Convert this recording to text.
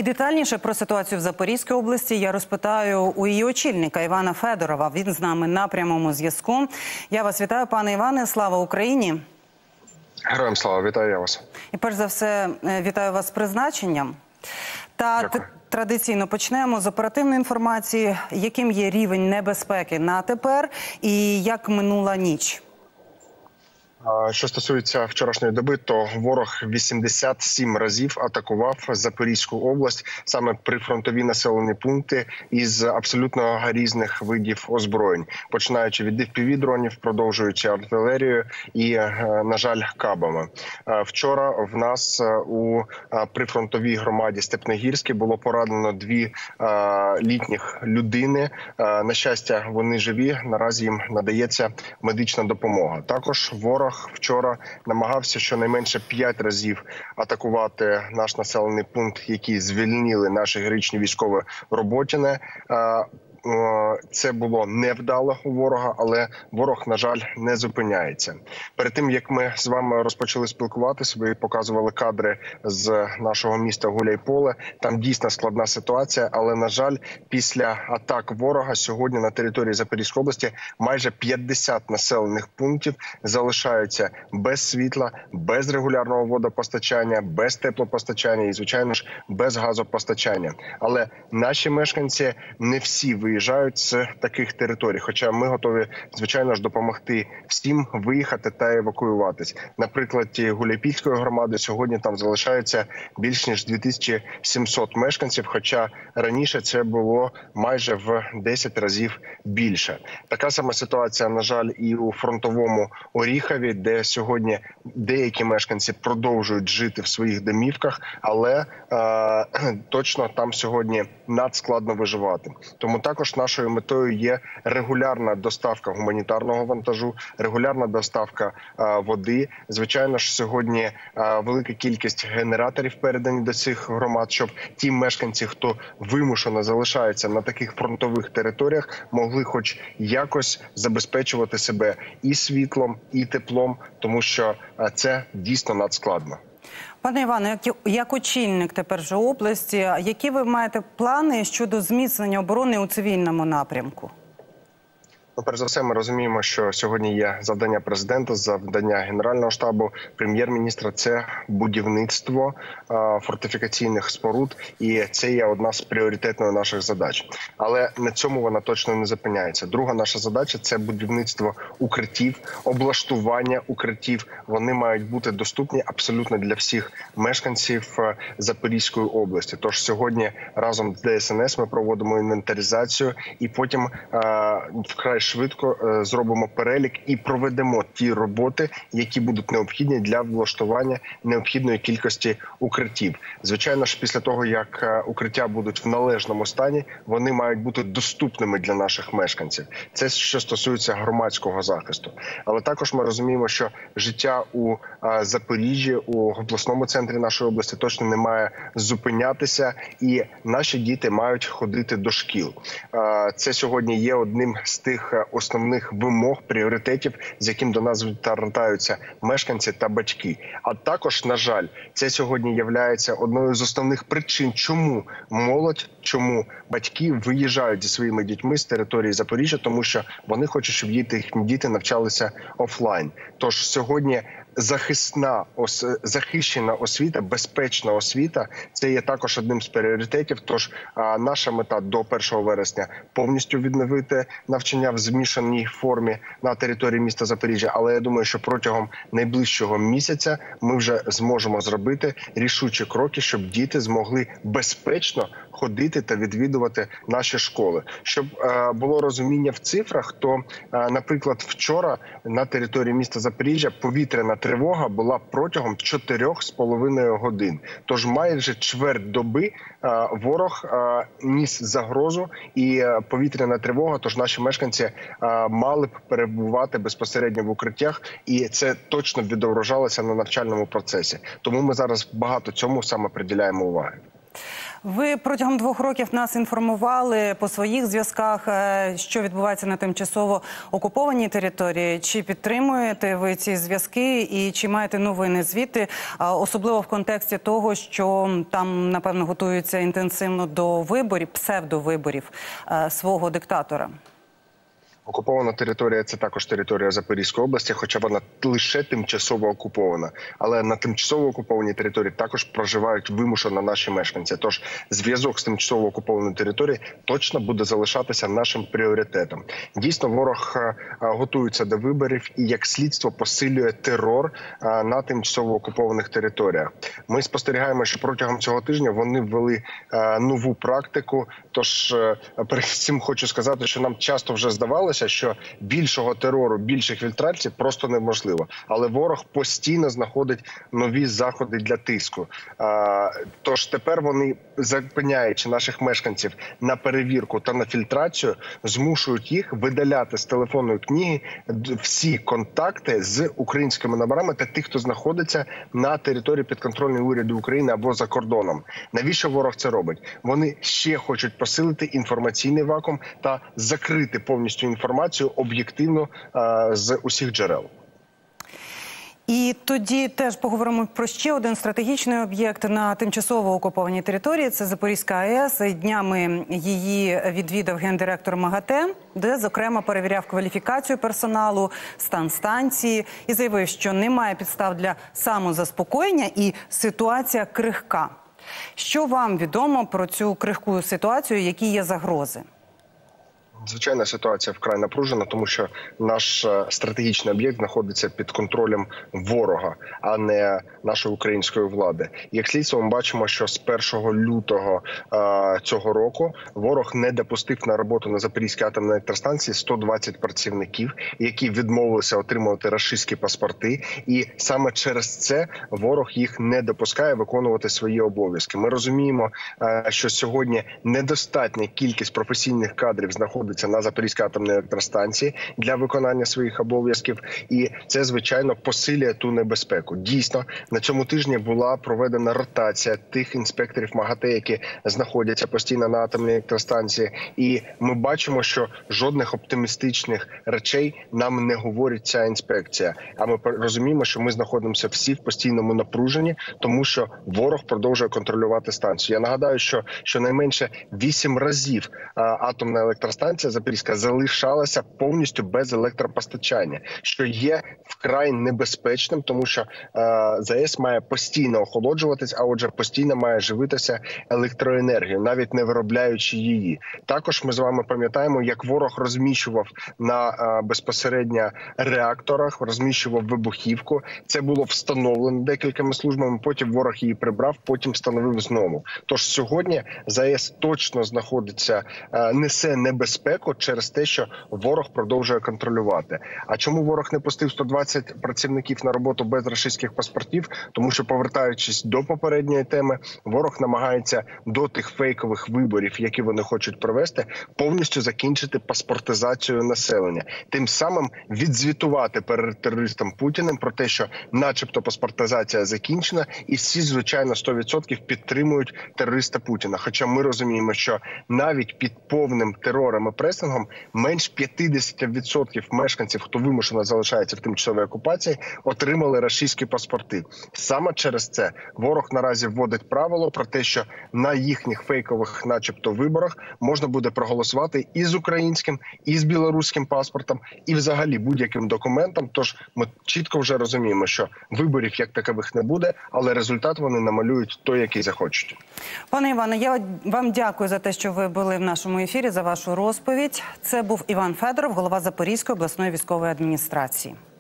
І детальніше про ситуацію в Запорізькій області я розпитаю у її очільника Івана Федорова. Він з нами на прямому зв'язку. Я вас вітаю, пане Іване. Слава Україні! Героям слава, вітаю я вас. І перш за все, вітаю вас з призначенням. Та традиційно почнемо з оперативної інформації. Яким є рівень небезпеки на тепер і як минула ніч? Що стосується вчорашньої доби, то ворог 87 разів атакував Запорізьку область, саме прифронтові населені пункти із абсолютно різних видів озброєнь, починаючи від FPV-дронів, продовжуючи артилерією і, на жаль, кабами. Вчора в нас у прифронтовій громаді Степногірській було поранено 2 літніх людини. На щастя, вони живі, наразі їм надається медична допомога. Також ворог вчора намагався щонайменше 5 разів атакувати наш населений пункт, який звільнили наші героїчні військові Роботіне. Це було невдало у ворога, але ворог, на жаль, не зупиняється. Перед тим, як ми з вами розпочали спілкуватися, ви показували кадри з нашого міста Гуляйполе. Там дійсно складна ситуація, але, на жаль, після атак ворога сьогодні на території Запорізької області майже 50 населених пунктів залишаються без світла, без регулярного водопостачання, без теплопостачання і, звичайно ж, без газопостачання. Але наші мешканці не всі виїжджають з таких територій, хоча ми готові, звичайно ж, допомогти всім виїхати та евакуюватись. Наприклад, Гуляйпільської громади сьогодні там залишається більш ніж 2700 мешканців, хоча раніше це було майже в 10 разів більше. Така сама ситуація, на жаль, і у фронтовому Оріхові, де сьогодні деякі мешканці продовжують жити в своїх домівках, але точно там сьогодні надскладно виживати. Тому також нашою метою є регулярна доставка гуманітарного вантажу, регулярна доставка води. Звичайно ж, сьогодні велика кількість генераторів передані до цих громад, щоб ті мешканці, хто вимушено залишаються на таких фронтових територіях, могли хоч якось забезпечувати себе і світлом, і теплом, тому що це дійсно надскладно. Пане Іване, як очільник тепер же області, які ви маєте плани щодо зміцнення оборони у цивільному напрямку? Перш за все, ми розуміємо, що сьогодні є завдання президента, завдання Генерального штабу, прем'єр-міністра – це будівництво фортифікаційних споруд, і це є одна з пріоритетних наших задач. Але на цьому вона точно не зупиняється. Друга наша задача – це будівництво укриттів, облаштування укриттів. Вони мають бути доступні абсолютно для всіх мешканців Запорізької області. Тож сьогодні разом з ДСНС ми проводимо інвентаризацію і потім вкрай швидко зробимо перелік і проведемо ті роботи, які будуть необхідні для влаштування необхідної кількості укриттів. Звичайно ж, після того, як укриття будуть в належному стані, вони мають бути доступними для наших мешканців. Це що стосується громадського захисту. Але також ми розуміємо, що життя у Запоріжжі, у обласному центрі нашої області точно не має зупинятися, і наші діти мають ходити до шкіл. Це сьогодні є одним з тих основних вимог, пріоритетів, з яким до нас звертаються мешканці та батьки. А також, на жаль, це сьогодні є одною з основних причин, чому молодь, чому батьки виїжджають зі своїми дітьми з території Запоріжжя, тому що вони хочуть, щоб їхні діти навчалися офлайн. Тож сьогодні захищена освіта, безпечна освіта – це є також одним з пріоритетів. Тож наша мета до 1 вересня повністю відновити навчання в змішаній формі на території міста Запоріжжя. Але я думаю, що протягом найближчого місяця ми вже зможемо зробити рішучі кроки, щоб діти змогли безпечно ходити та відвідувати наші школи. Щоб було розуміння в цифрах, то, наприклад, вчора на території міста Запоріжжя повітряна тривога була протягом 4,5 годин. Тож майже чверть доби ворог ніс загрозу і повітряна тривога, тож наші мешканці мали б перебувати безпосередньо в укриттях, і це точно відображалося на навчальному процесі. Тому ми зараз багато цьому саме приділяємо уваги. Ви протягом 2 років нас інформували по своїх зв'язках, що відбувається на тимчасово окупованій території. Чи підтримуєте ви ці зв'язки і чи маєте новини звідти, особливо в контексті того, що там, напевно, готуються інтенсивно до виборів, псевдовиборів свого диктатора? Окупована територія – це також територія Запорізької області, хоча вона лише тимчасово окупована. Але на тимчасово окупованій території також проживають вимушено наші мешканці. Тож зв'язок з тимчасово окупованою територією точно буде залишатися нашим пріоритетом. Дійсно, ворог готується до виборів і, як слідство, посилює терор на тимчасово окупованих територіях. Ми спостерігаємо, що протягом цього тижня вони ввели нову практику. Тож, перед цим хочу сказати, що нам часто вже здавалося, що більшого терору, більших фільтрацій просто неможливо. Але ворог постійно знаходить нові заходи для тиску. Тож тепер вони, зупиняючи наших мешканців на перевірку та на фільтрацію, змушують їх видаляти з телефонної книги всі контакти з українськими номерами та тих, хто знаходиться на території підконтрольної уряду України або за кордоном. Навіщо ворог це робить? Вони ще хочуть посилити інформаційний вакуум та закрити повністю інформацію об'єктивно з усіх джерел. І тоді теж поговоримо про ще один стратегічний об'єкт на тимчасово окупованій території. Це Запорізька АЕС. Днями її відвідав гендиректор МАГАТЕ, де, зокрема, перевіряв кваліфікацію персоналу, стан станції і заявив, що немає підстав для самозаспокоєння і ситуація крихка. Що вам відомо про цю крихку ситуацію, які є загрози? Звичайна ситуація вкрай напружена, тому що наш стратегічний об'єкт знаходиться під контролем ворога, а не нашої української влади. Як слідство, ми бачимо, що з 1 лютого цього року ворог не допустив на роботу на Запорізькій атомній електростанції 120 працівників, які відмовилися отримувати рашистські паспорти. І саме через це ворог їх не допускає виконувати свої обов'язки. Ми розуміємо, що сьогодні недостатня кількість професійних кадрів знаходиться на Запорізькій атомній електростанції для виконання своїх обов'язків, і це, звичайно, посилює ту небезпеку. Дійсно, на цьому тижні була проведена ротація тих інспекторів МАГАТЕ, які знаходяться постійно на атомній електростанції, і ми бачимо, що жодних оптимістичних речей нам не говорить ця інспекція. А ми розуміємо, що ми знаходимося всі в постійному напруженні, тому що ворог продовжує контролювати станцію. Я нагадаю, що щонайменше 8 разів атомна електростанція Запорізька залишалася повністю без електропостачання, що є вкрай небезпечним, тому що ЗАЕС має постійно охолоджуватись, а отже постійно має живитися електроенергією, навіть не виробляючи її. Також ми з вами пам'ятаємо, як ворог розміщував на безпосередньо реакторах, розміщував вибухівку. Це було встановлено декількома службами, потім ворог її прибрав, потім встановив знову. Тож сьогодні ЗАЕС точно знаходиться, несе небезпеку через те, що ворог продовжує контролювати. А чому ворог не пустив 120 працівників на роботу без рашистських паспортів? Тому що, повертаючись до попередньої теми, ворог намагається до тих фейкових виборів, які вони хочуть провести, повністю закінчити паспортизацію населення. Тим самим відзвітувати перед терористом Путіним про те, що начебто паспортизація закінчена, і всі, звичайно, 100% підтримують терориста Путіна. Хоча ми розуміємо, що навіть під повним терором і пресингом менш 50% мешканців, хто вимушено залишається в тимчасовій окупації, отримали рашистські паспорти. Саме через це ворог наразі вводить правило про те, що на їхніх фейкових начебто виборах можна буде проголосувати і з українським, і з білоруським паспортом, і взагалі будь-яким документом. Тож ми чітко вже розуміємо, що виборів як такових не буде, але результат вони намалюють той, який захочуть. Пане Іване, я вам дякую за те, що ви були в нашому ефірі, за вашу розповідь. Це був Іван Федоров, голова Запорізької обласної військової адміністрації.